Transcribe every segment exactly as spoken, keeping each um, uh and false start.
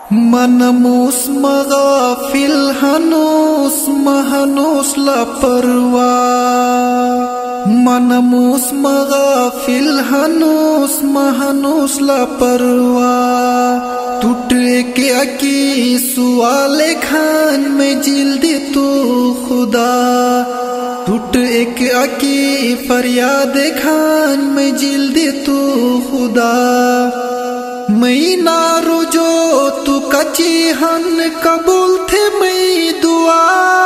منموس مغافل هنوس مهنوس لا پروا منموس مغافل هنوس مهنوس لا پروا ٹوٹے کے اکی سوال کھان میں جلد تو خدا ٹوٹ ایک اکی فریاد کھان میں جلد تو خدا میں نارو جو تو کچی ہن قبول تھے میں دعا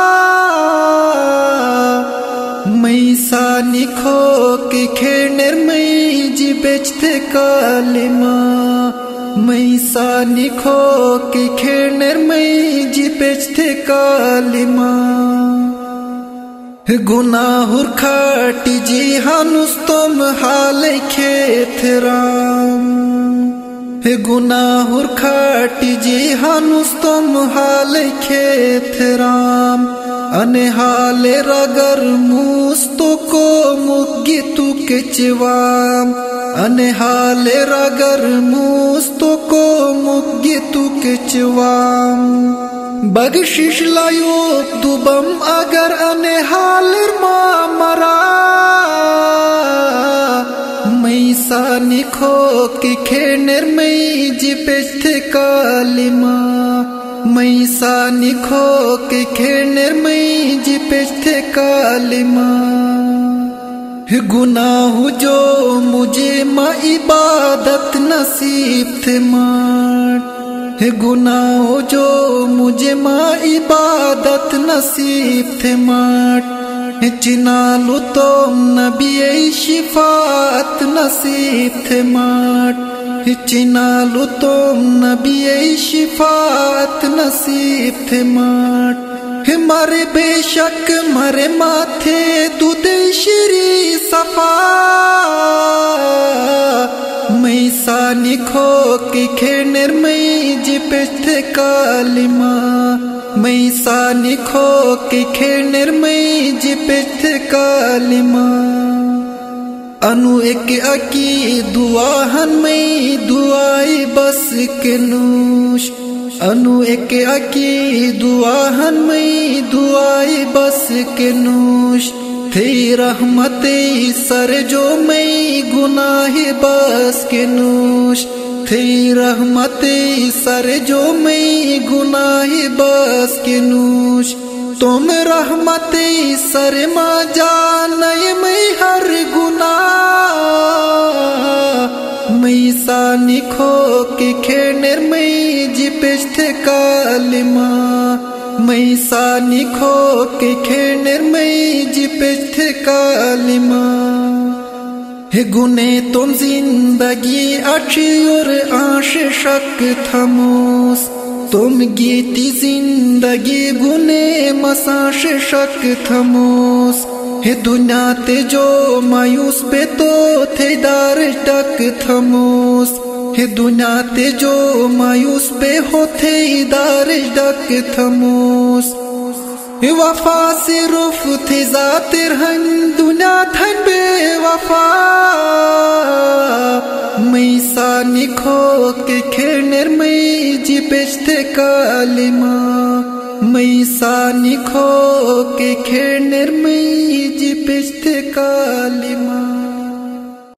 میں سانی کھو کے کھینر میں جی بیچتے کالمہ میں سانی کھو کے کھینر میں جی بیچتے کالمہ گناہ کھاٹی جی ہنوس تم حال کھیت رام گناہ کھاٹی جی ہنوس تم حال کھیت رام انحال رگر موستو کو مگی تو کچوام انحال رگر موستو کو مگی تو کچوام بخشش لایو دوبم اگر انحال ما مرا میں سانی کھو کے کھینر میں جی پیچھتے کالمہ میں سانی کھو کے کھینر میں جی پیچھتے کالمہ گناہ جو مجھے ما عبادت نصیب تھے مات گناہ جو مجھے ما عبادت نصیب تھے مات چنالو تم نبی شفاعت نصیب تھے مات چنالو تم نبی شفاعت نصیب تھے مات مرے بے شک مرے ماتھے دودھ شری صفا میں سانی کھو کے کھینر میں جی پیچھتے کالمہ میں سانی کھو کے کھینر میں جی پیچھتے کالمہ انو ایک اکی دعاہن میں دعائی بس کے نوش انو ایک اکی دعاہن میں دعائی بس کے نوش تھی رحمت سر جو میں گناہ بس کے نوش تھی رحمت سر جو میں گناہ بس کے نوش تم رحمت سر ما جانے میں ہر گناہ میں سانی کھو کے کھینر میں جی پیچھتے کالمہ میں سانی کھو کے کھینر میں جی پیچھتے کالمہ گنے تم زندگی اچھی اور آش شک تھموس تم گیتی زندگی گنے مساش شک تھموس دنیا تے جو مایوس پہ تو تھے دار ٹک تھموس دنیا تے جو مایوس پہ ہو تھے دار ڈک تھموس وفا صرف تھی ذات رہن دنیا تھن بے وفا میں سانی کھو کے کھینر میں جی پیچھتے کالمہ میں سانی کھو کے کھینر میں جی پیچھتے کالمہ